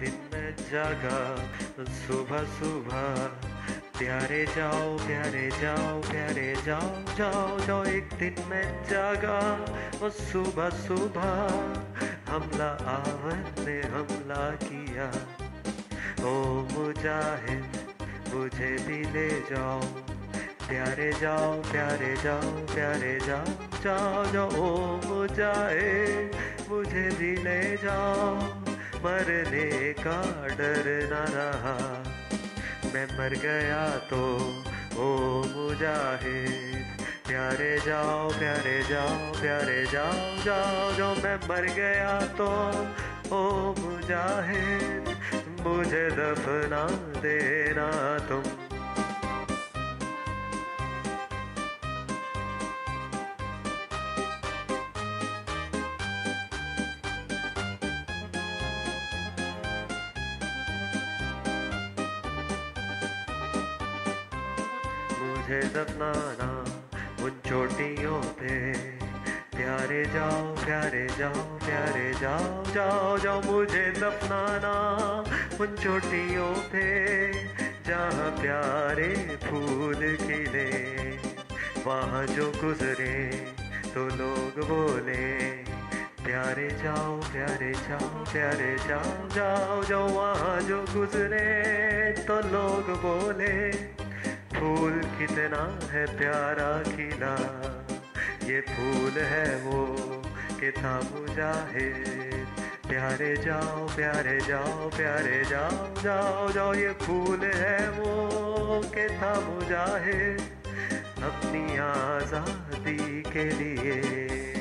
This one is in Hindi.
दिन मैं जागा सुबह सुबह, प्यारे जाओ प्यारे जाओ प्यारे जाओ जाओ जाओ। एक दिन मैं जागा वो सुबह सुबह, हमला आवर ने हमला किया। ओ मुजाहिद मुझे भी ले जाओ, प्यारे जाओ प्यारे जाओ प्यारे जाओ जाओ जाओ। ओ मुजाहिद मुझे भी ले जाओ, मरने का डर न रहा, मैं मर गया तो ओ मुजाहिद, प्यारे जाओ प्यारे जाओ प्यारे जाओ जाओ जाओ। मैं मर गया तो ओ मुजाहिद, मुझे दफना देना तुम। मुझे दफनाना उन चोटियों पे, प्यारे जाओ प्यारे जाओ प्यारे जाओ जाओ जाओ। मुझे दफनाना उन चोटियों पे, जहाँ प्यारे फूल खिले, वहाँ जो गुजरे तो लोग बोले, प्यारे जाओ प्यारे जाओ प्यारे जाओ जाओ जाओ। वहाँ जो गुजरे तो लोग बोले, फूल कितना है प्यारा खिला, ये फूल है वो कि था मुजाहिद, प्यारे जाओ प्यारे जाओ प्यारे जाओ जाओ जाओ। ये फूल है वो कि था मुजाहिद, अपनी आज़ादी के लिए।